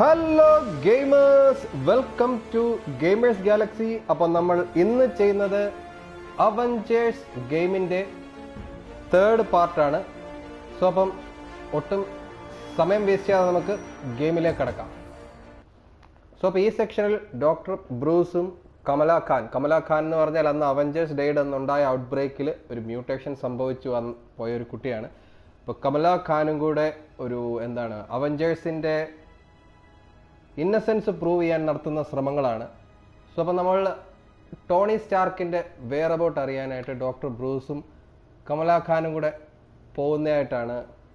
Hello gamers, welcome to Gamers Galaxy. അപ്പോൾ നമ്മൾ ഇന്ന് ചെയ്യുന്നത് അവഞ്ചേഴ്സ് ഗെയിമിന്റെ തേർഡ് പാർട്ടാണ്. സോ അപ്പം ഒട്ടും സമയം വേസ്റ്റ് ചെയ്യാതെ നമുക്ക് ഗെയിമിലേക്ക് കടക്കാം. സോ അപ്പോൾ ഈ സെക്ഷനിൽ ഡോക്ടർ ബ്രൂസും കമല ഖാൻ എന്ന് പറഞ്ഞാൽ അന്ന് അവഞ്ചേഴ്സ് ഡേയുടെ അന്നുണ്ടായ ഔട്ട് ബ്രേക്കിൽ ഒരു മ്യൂട്ടേഷൻ സംഭവിച്ചു പോയ ഒരു കുട്ടിയാണ്. അപ്പോൾ കമല ഖാനും കൂടെ ഒരു അവഞ്ചേഴ്സിന്റെ ഇന്നസെൻസ് പ്രൂവ് ചെയ്യാൻ നടത്തുന്ന ശ്രമങ്ങളാണ്. സോ അപ്പം നമ്മൾ ടോണി സ്റ്റാർക്കിൻ്റെ വെയറബൌട്ട് അറിയാനായിട്ട് ഡോക്ടർ ബ്രൂസും കമല ഖാനും കൂടെ പോകുന്നതായിട്ടാണ്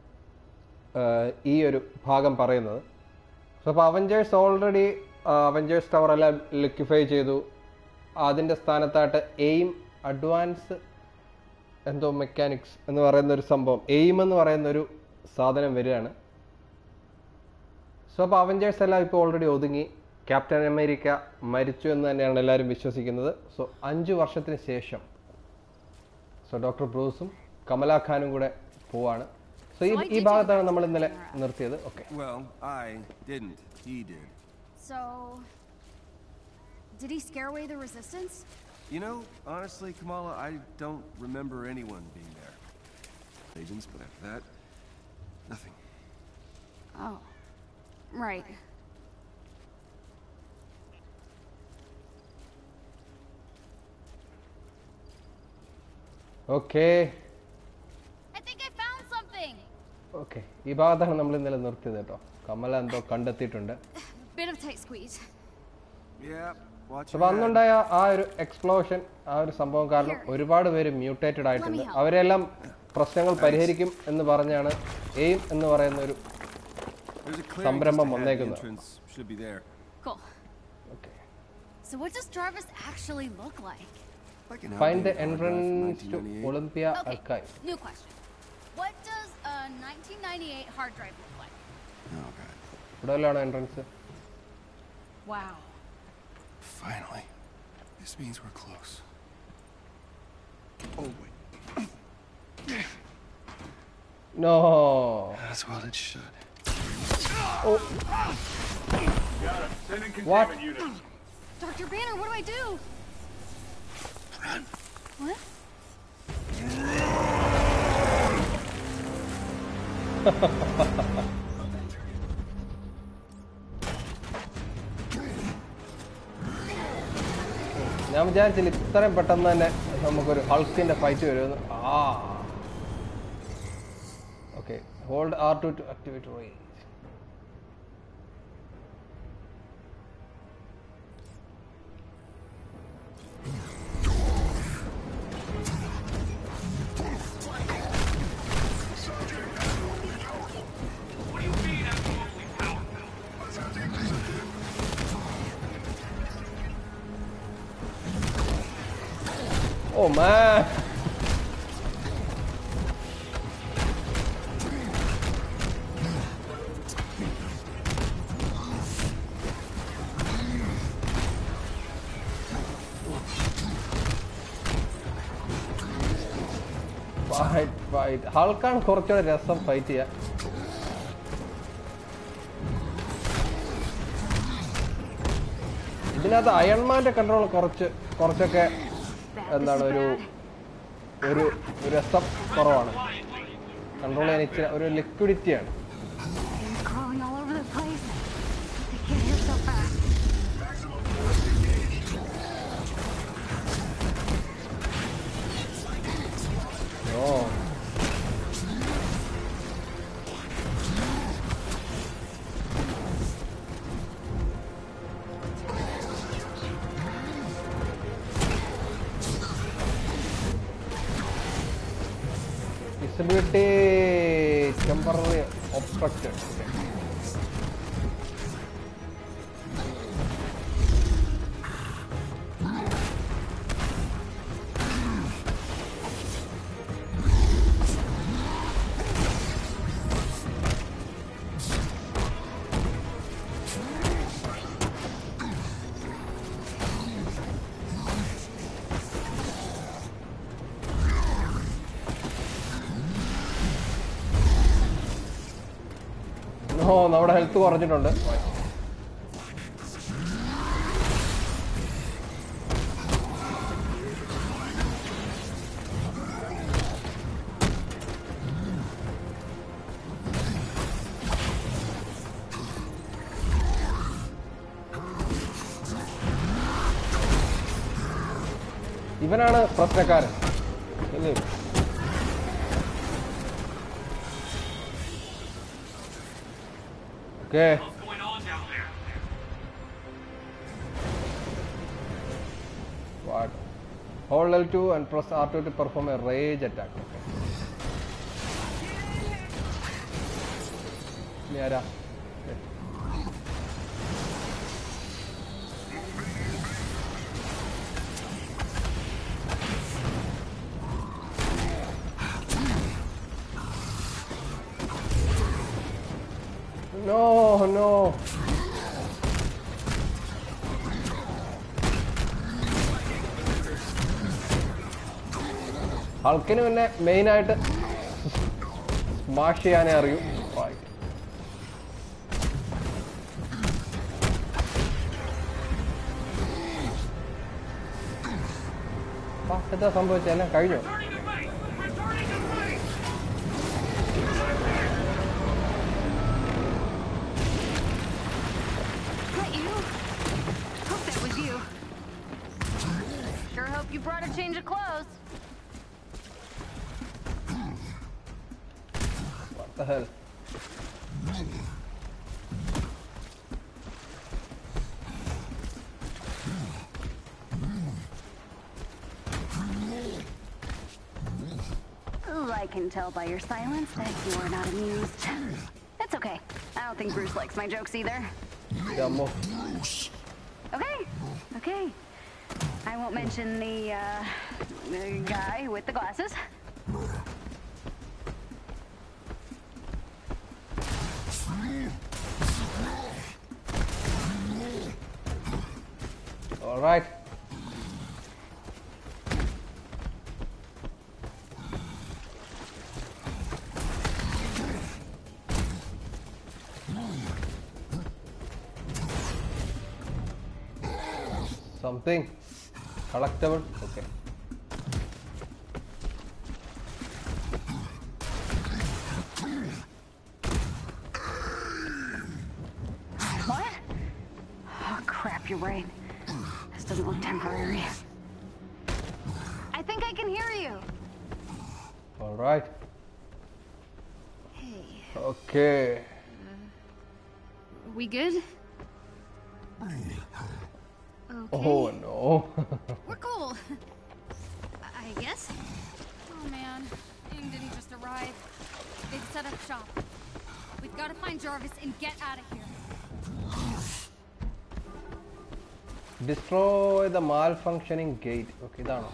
ഈ ഒരു ഭാഗം പറയുന്നത്. സോ അപ്പോൾ അവഞ്ചേഴ്സ് ഓൾറെഡി അവഞ്ചേഴ്സ് ടവർ എല്ലാം ലിക്വിഫൈ ചെയ്തു. അതിൻ്റെ സ്ഥാനത്തായിട്ട് എയിം അഡ്വാൻസ് മെക്കാനിക്സ് എന്ന് പറയുന്ന ഒരു സംഭവം, എയിം എന്ന് പറയുന്നൊരു സാധനം വരികയാണ്. സോ അപ്പോൾ അവഞ്ചേഴ്സ് എല്ലാം ഇപ്പോൾ ഓൾറെഡി ഒതുങ്ങി. ക്യാപ്റ്റൻ അമേരിക്ക മരിച്ചു എന്ന് തന്നെയാണ് എല്ലാവരും വിശ്വസിക്കുന്നത്. സോ 5 വർഷത്തിന് ശേഷം ഡോക്ടർ ബ്രൂസും കമല ഖാനും കൂടെ പോവാണ്. സോ ഈ ഭാഗത്താണ് നമ്മൾ ഇന്നലെ നിർത്തിയത്. Okay. So, did he scare away the resistance? You know, honestly, Kamala, I don't remember anyone being there. Agents, but after that, nothing. Oh, right. Okay. I think I found something. Okay. ഈ ഭാഗത്താണ് നമ്മൾ ഇന്നലെ നിർത്തിയത് കേട്ടോ. കമല എന്തോ കണ്ടെത്തിയിട്ടുണ്ട്. Bit of tight squeeze. Yeah. അപ്പോൾ അന്നുണ്ടായ ആ ഒരു എക്സ്പ്ലോഷൻ, ആ ഒരു സംഭവം കാരണം ഒരുപാട് പേര് മ്യൂട്ടേറ്റഡ് ആയിട്ടുണ്ട്. അവരെല്ലാം പ്രശ്നങ്ങൾ പരിഹരിക്കും എന്ന് പറഞ്ഞാണ് എയിം എന്ന് പറയുന്ന ഒരു സംരംഭം വന്നേക്കുന്നത്. Cool. Okay. So what does Jarvis actually look like? Find the entrance to Olympia Archive. New question. What does a 1998 hard drive look like? Oh god. ഇവിടെയാണ് entrance. Wow. Finally. This means we're close. Oh wait. No. That's what it should. Oh. What? Dr. Banner, what do I do? Run. What? ഞാൻ വിചാരിച്ചില്ല ഇത്രയും പെട്ടെന്ന് തന്നെ നമുക്കൊരു ഹൾക്കിന്റെ fight വരുമെന്ന്. Okay. Hold R2 to activate range. Oh man. Fight. ഹൾക്കാണ് കുറച്ചുകൂടെ രസം ഫൈറ്റ് ചെയ്യാൻ. ഇതിനകത്ത് അയൺമാന്റെ കൺട്രോൾ കുറച്ചൊക്കെ ഒരു രസം കുറവാണ്. കൺട്രോൾ ചെയ്യാൻ ഇച്ചിരി ഒരു ലിക്വിഡിറ്റിയാണ്. Disability temporarily obstructed. Oh, നമ്മുടെ ഹെൽത്ത് കുറഞ്ഞിട്ടുണ്ട്. ഇവനാണ് പ്രശ്നക്കാരൻ. Okay. What's going on down there? What? Hold L2 and press R2 to perform a rage attack. Okay. Niara. No, no. ഹൾക്കിന് പിന്നെ മെയിനായിട്ട് സ്മാഷ് ചെയ്യാനേ അറിയൂ. എന്താ സംഭവിച്ചത്? എല്ലാം കഴിഞ്ഞു. Sure hope you brought a change of clothes. What the hell? Ooh, I can tell by your silence that you are not amused. That's okay. I don't think Bruce likes my jokes either. Okay, okay. I won't mention the guy with the glasses. All right. Something collectible. Okay. What? Oh crap, you're right. This doesn't look temporary. I think I can hear you. All right. Hey. Okay. We good? Okay. Oh no. We're cool. I guess. Oh man, Ing didn't just arrive. They've set up shop. We've got to find Jarvis and get out of here. Destroy the malfunctioning gate. Okay, dano.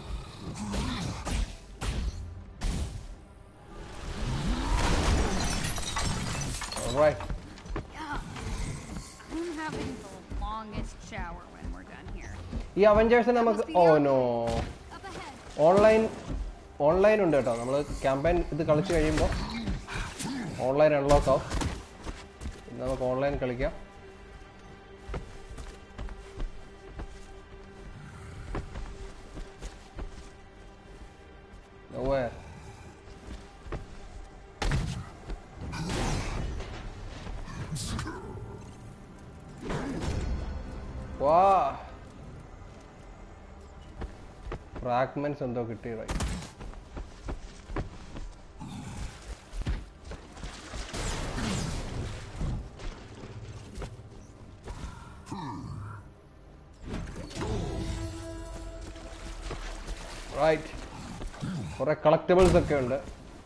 All right. Yeah. I'm having the longest shower when we're done here. ഈ അവഞ്ചേഴ്സിന് നമുക്ക് no Up ahead. Online ഉണ്ട് കേട്ടോ. നമ്മൾ campaign ഇത് കളിച്ച് കഴിയുമ്പോൾ online unlock ആവും. പിന്നെ നമുക്ക് ഓൺലൈൻ കളിക്കാം. Nowhere. Wow. Fragments എന്തോ കിട്ടി. Right. Right. കുറെ കളക്റ്റബിൾസ് ഒക്കെ ഉണ്ട്.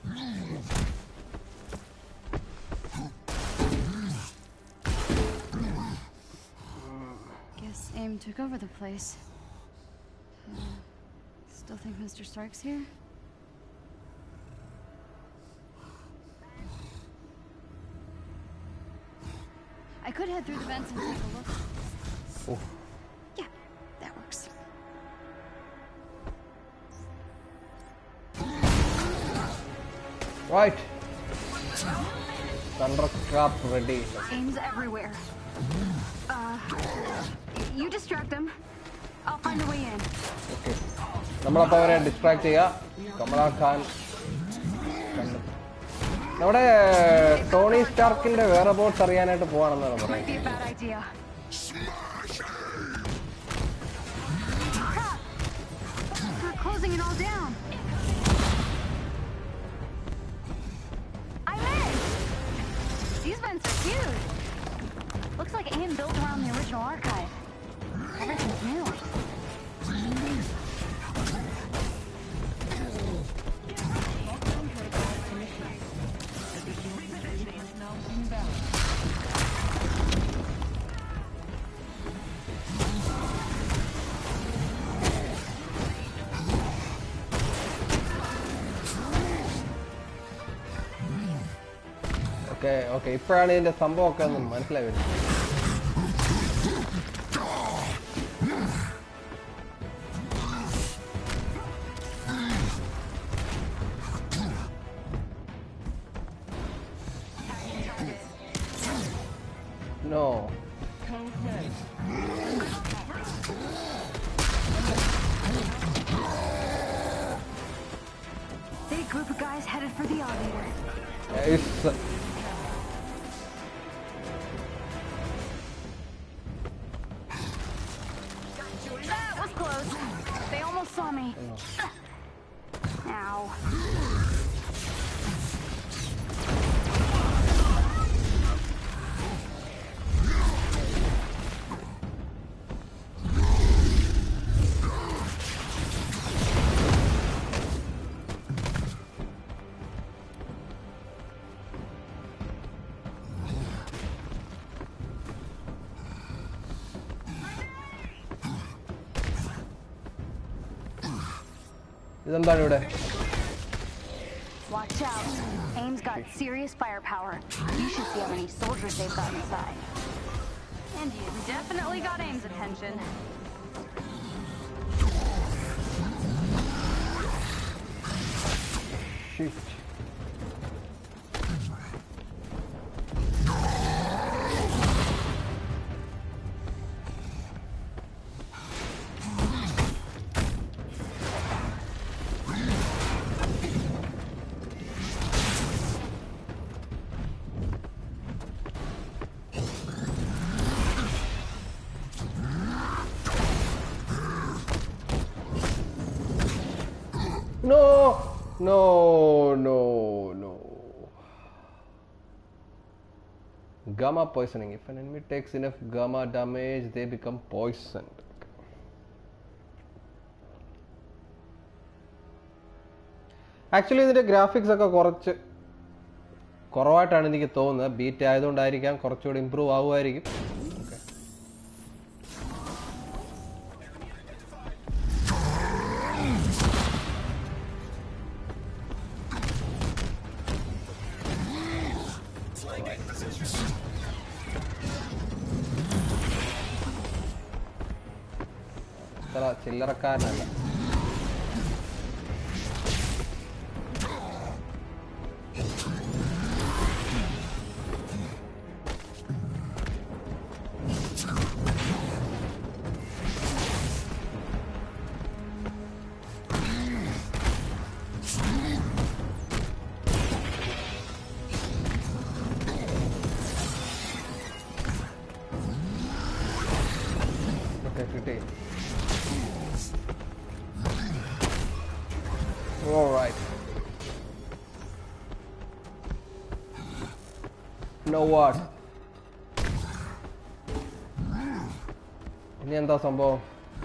Guess AIM took over the place. Still think Mr. Stark's here? I could head through the vents and take a look. Oh. Yeah, that works. Right. Thundercrap ready. AIM's everywhere. You distract them. I'll find a way in. Okay. നമ്മളപ്പോൾ അവരെ distract ചെയ്യുക. കമല ഖാൻ നമ്മുടെ Tony സ്റ്റാർക്കിന്റെ വേറെ boats അറിയാനായിട്ട് പോവാണെന്നാണ് പറയുന്നത്. closing it all down. I'm in! These vents are huge. Looks like AIM built around the original archive. Everything's new. Okay, ഇപ്പോഴാണ് ഇതിന്റെ സംഭവമൊക്കെ ഒന്ന് മനസ്സിലായി വരുന്നത്. No. Big group of guys headed for the elevator. That was close. They almost saw me. Ow. ഇതെന്താണ് ഇവിടെ? Watch out. AIM's got serious firepower. You should see how many soldiers they've got inside. And you definitely got AIM's attention. Shit. No. Gamma poisoning. If an enemy takes enough gamma damage, they become poisoned. Actually, ഇതിന്റെ graphics ഒക്കെ കുറവായിട്ടാണ് എനിക്ക് തോന്നുന്നത്. Beta ആയതുകൊണ്ടായിരിക്കാം കുറച്ചുകൂടി improve ആവുമായിരിക്കും. ചില്ലറക്കാരനല്ല. All right. Now what? ഇനി എന്താ സംഭവം?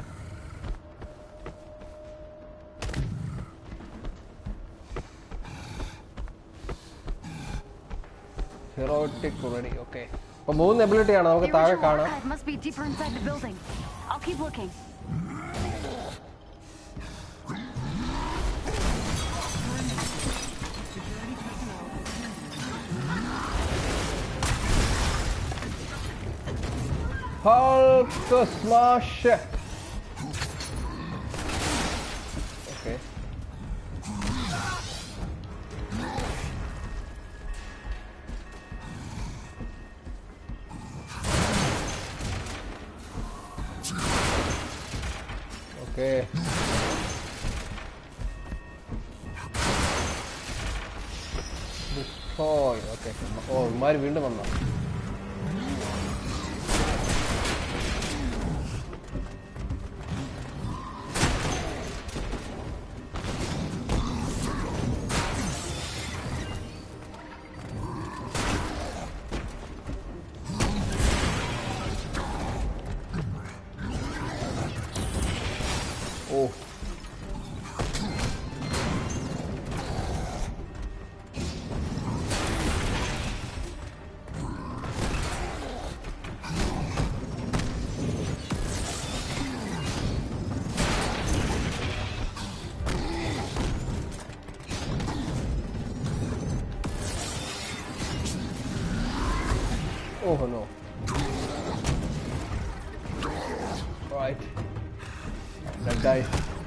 Heroic ready. Okay. അപ്പോൾ 3 എബിലിറ്റി ആണ് നമുക്ക് താഴെ കാണാം. Must be deeper inside the building. I'll keep looking. Hulk smash. Okay. Okay. Destroy. Okay. Oh, ഇമാര് വീണ്ടും വന്നോ? Oh no. Right. That dies.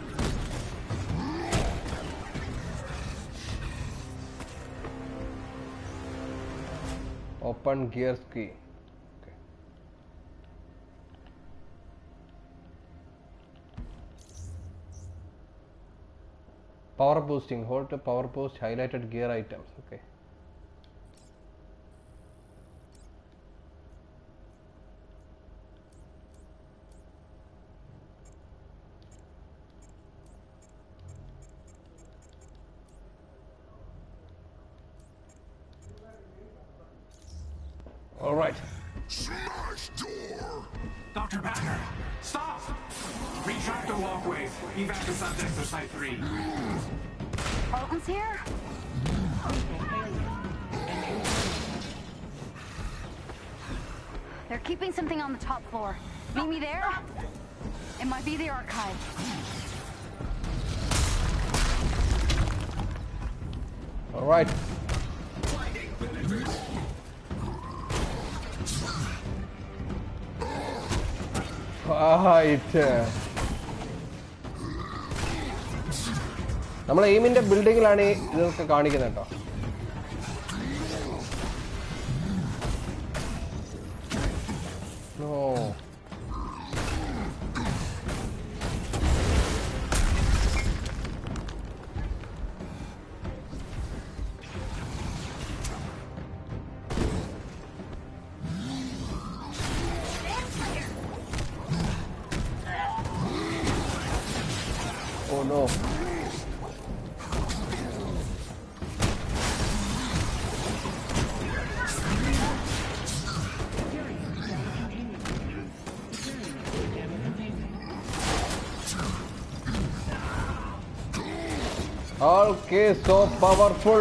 Open gear key. Okay. Power boosting. Hold to power boost highlighted gear items. Okay. All right. Smash door! Dr. Banner, stop! Retract the walkways. Evac the subjects to Site 3. Alton's here? They're keeping something on the top floor. Meet me there? It might be the archive. All right. നമ്മൾ എയിമിന്റെ ബിൽഡിങ്ങിലാണ് ഇതൊക്കെ കാണിക്കുന്നത് കേട്ടോ. Oh no. Okay, so powerful.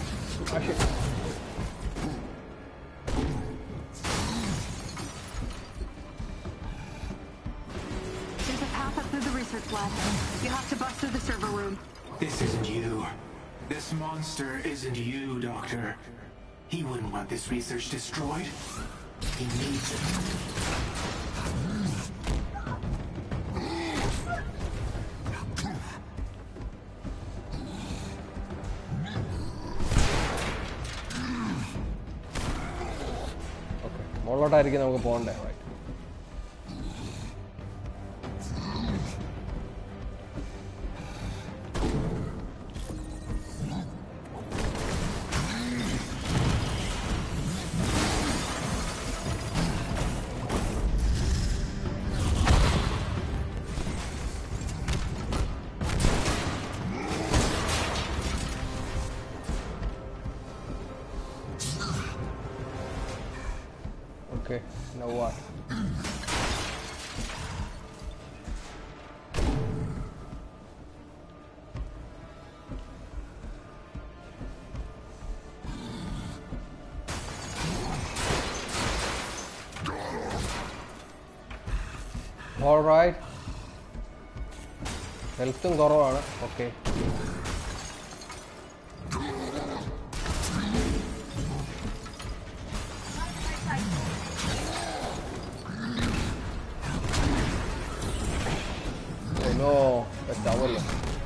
You have to bust through the server room. This isn't you. This monster isn't you, Doctor. He wouldn't want this research destroyed. He needs it. Okay, മുകളിലോട്ടായിരിക്കും നമുക്ക് പോകണ്ടേ. Right. Okay, now what? All right. Health കുറവാണ്. Okay. No, that's towel.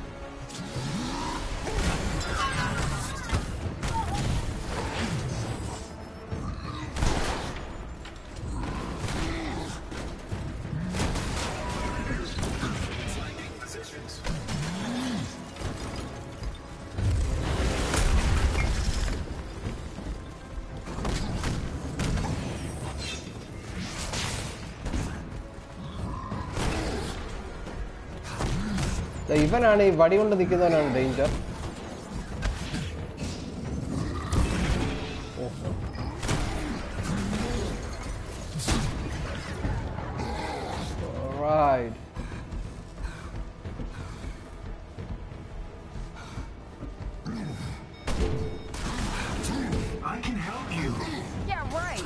ഇവനാണ് ഈ വടി കൊണ്ട് നിൽക്കുന്നവനാണ് danger. Right. I can help you. Yeah, right.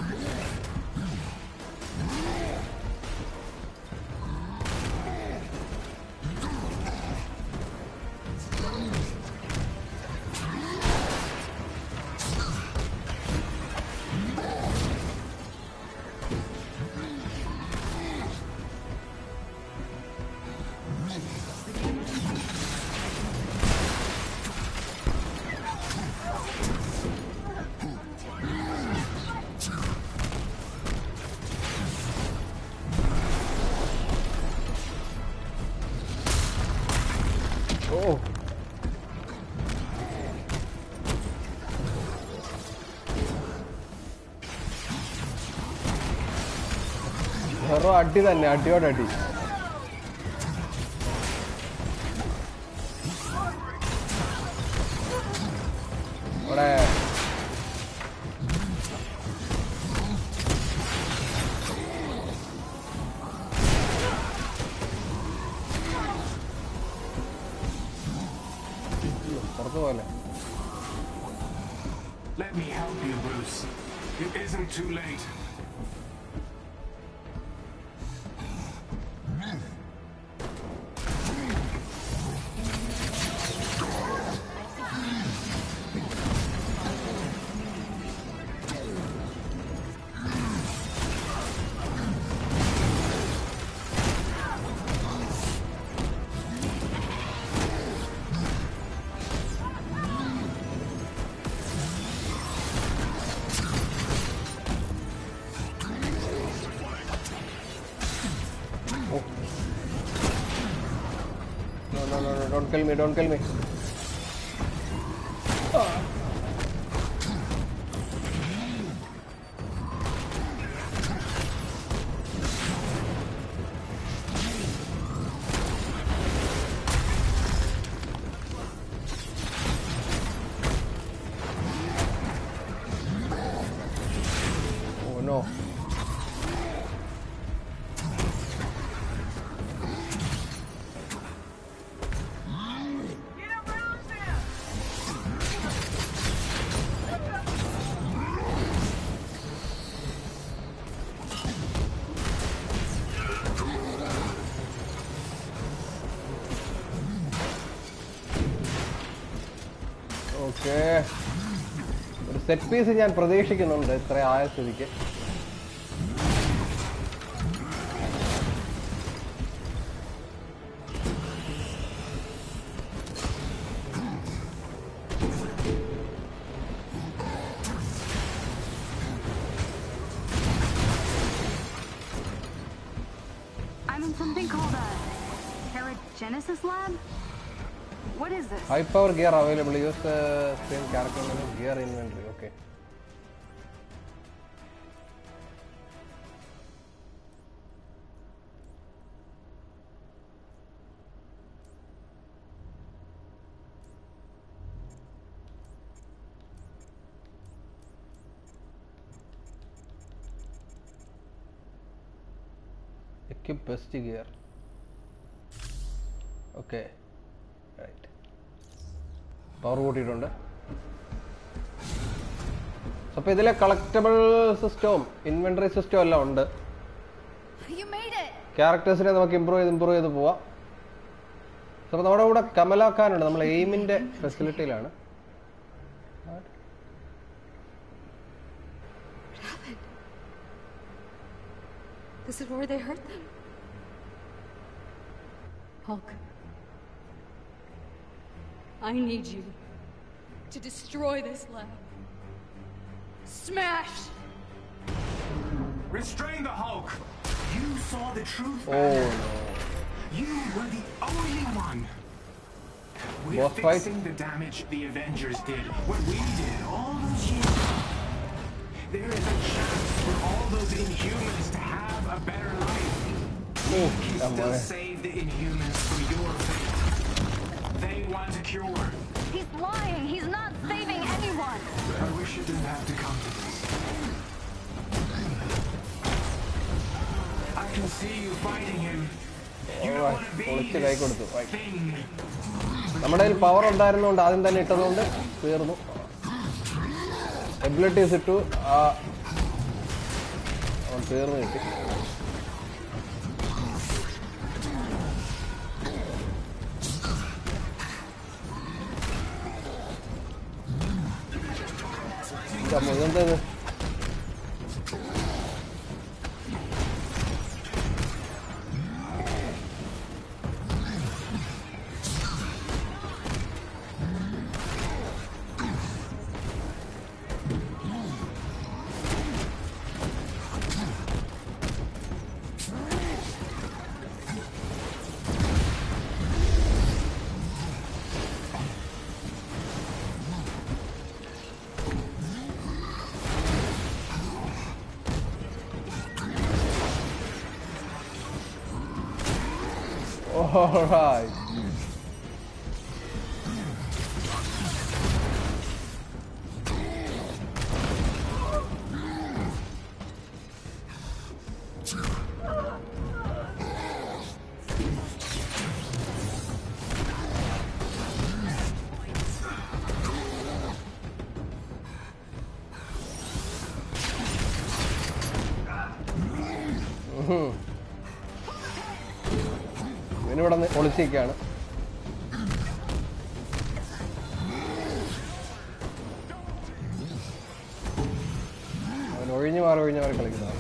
Oh. Hero addi thanne addiyodu addi. Ode. Let me help you, Bruce. It isn't too late. Don't kill me. Oh no. Okay. ഒരു set piece ഞാൻ പ്രതീക്ഷിക്കുന്നുണ്ട് ഇത്ര ആയ സ്ഥിതിക്ക്. I'm in something called a Paragenesis lab. What is this? High power gear available. Use the same character menu gear inventory. Okay. Equip best gear. Okay. Right. Power കൂട്ടിയിട്ടുണ്ട്. അപ്പോൾ ഇതിലെ collectible സിസ്റ്റവും inventory സിസ്റ്റവും എല്ലാം ഉണ്ട്. ക്യാരക്ടേഴ്സിനെ നമുക്ക് ഇമ്പ്രൂവ് ചെയ്ത് പോവാം. അപ്പോൾ നമ്മുടെ കൂടെ കമല ഖാൻ ഉണ്ട്. നമ്മൾ എയിമിന്റെ ഫെസിലിറ്റിയിലാണ്. This is where they hurt them. Hulk. I need you to destroy this lab. Smash! Restrain the Hulk! You saw the truth. Oh no. You were the only one. We're Boss fixing fight? the damage the Avengers did. What we did all those years. There is a chance for all those Inhumans to have a better life. You can still save the Inhumans from your fate. They want a cure. He's lying. He's not saving anyone. I wish it didn't have to come to this. I can see you fighting him. You don't want to be this thing. നമ്മുടെ കയ്യിൽ power ഉണ്ടായിരുന്നുകൊണ്ട് ആദ്യം തന്നെ ഇട്ടതുകൊണ്ട് തീർന്നു. Abilities ഇട്ടു അവൻ തീർന്നു കിട്ടി. ഇതെന്തത്? Alright. ഇവനിവിടെ ഒളിച്ചിരിക്കുകയാണ്. അവൻ ഒഴിഞ്ഞു മാറി കളിക്കുന്നതാണ്.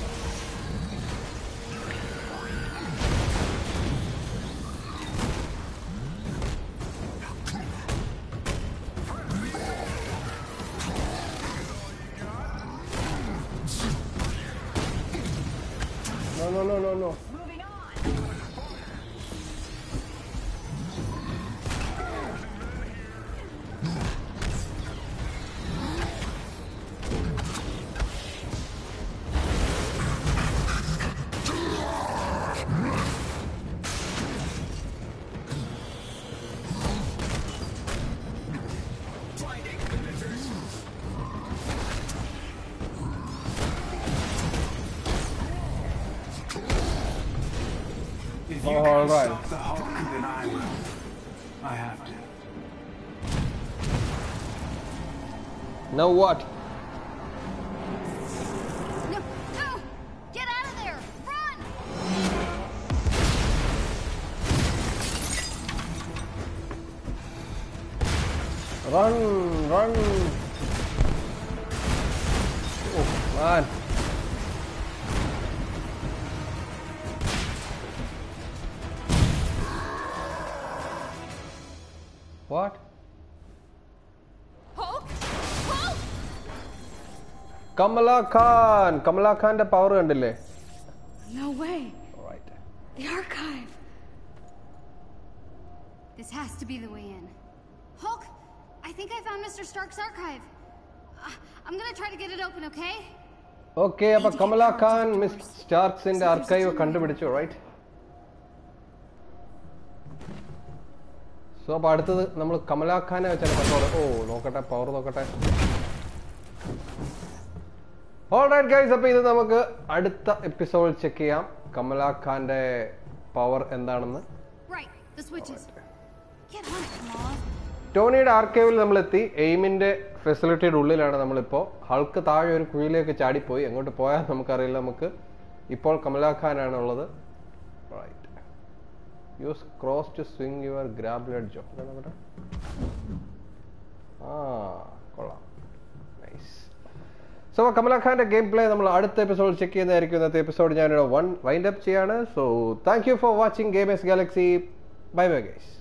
No. If you can't stop the Hulk, then I will. I have to. Now what? No! Get out of there! Run! Run! Oh man! What? Hulk? Hulk! Kamala Khan! Kamala Khan's power kandille. No way. Alright. The archive. This has to be the way in. Hulk, I think I found Mr. Stark's archive. I'm gonna try to get it open, okay? Okay, appa Kamala Khan Mr. Stark's in the archive kandupidichu, right? So അപ്പോൾ അടുത്തത് നമ്മൾ കമലാ ഖാനെ വെച്ചാൽ നോക്കട്ടെ power നോക്കട്ടെ. Alright guys, അപ്പോൾ ഇത് നമുക്ക് അടുത്ത എപ്പിസോഡിൽ ചെക്ക് ചെയ്യാം കമലാ ഖാന്റെ പവർ എന്താണെന്ന്. ടോണിയുടെ ആർക്കൈവിൽ നമ്മളെത്തി. എയിമിന്റെ ഫെസിലിറ്റിയുടെ ഉള്ളിലാണ് നമ്മളിപ്പോൾ. ഹൾക്ക് താഴെ ഒരു കുഴിയിലേക്ക് ചാടിപ്പോയി. എങ്ങോട്ട് പോയാൽ നമുക്കറിയില്ല. നമുക്ക് ഇപ്പോൾ കമലാ ഖാനാണ് ഉള്ളത്. Right. Use cross to swing your grab ledge. കൊള്ളാം. നൈസ്. സോ കമലാ ഖാന്റെ ഗെയിം പ്ലേ നമ്മൾ അടുത്ത എപ്പിസോഡ് ചെക്ക് ചെയ്യുന്നതായിരിക്കും. ഇന്നത്തെ എപ്പിസോഡ് ഞാനിവിടെ വൈൻഡ് അപ്പ് ചെയ്യാണ്. So thank you for watching gamers galaxy. Bye bye guys.